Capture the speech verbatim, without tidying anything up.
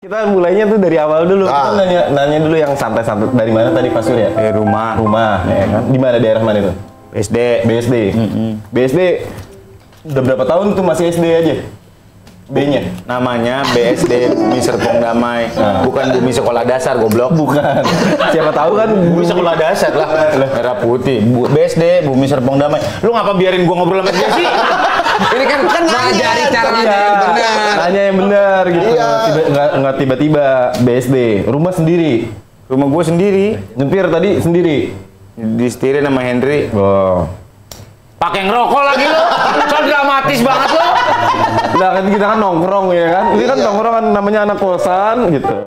Kita mulainya tuh dari awal dulu. Ah. Kita nanya, nanya dulu yang santai-santai. Dari mana tadi Pak Surya? Dari rumah. Rumah, ya kan? Di mana daerah mana itu? S D. B S D. Mm-mm. B S D. Udah berapa tahun tuh masih S D aja? B-nya? Namanya B S D Bumi Serpong Damai. Nah. Bukan Bumi Sekolah Dasar, goblok. Bukan. Siapa tahu kan Bumi Sekolah Dasar lah. Merah putih. Bu- B S D Bumi Serpong Damai. Lu ngapa biarin gua ngobrol sama dia sih? Ini kan kan ngajari cara Iya, nanya yang benar. nanya yang benar gitu. Iya. Tiba, nggak, nggak tiba-tiba B S D. Rumah sendiri. Rumah gua sendiri. Nyempir tadi sendiri. Disetirin sama Henry. Oh. Pakai ngerokok lagi lu. So dramatis banget lu. Nah kan kita kan nongkrong ya kan. Ini kan Iya. nongkrong kan namanya anak kosan gitu.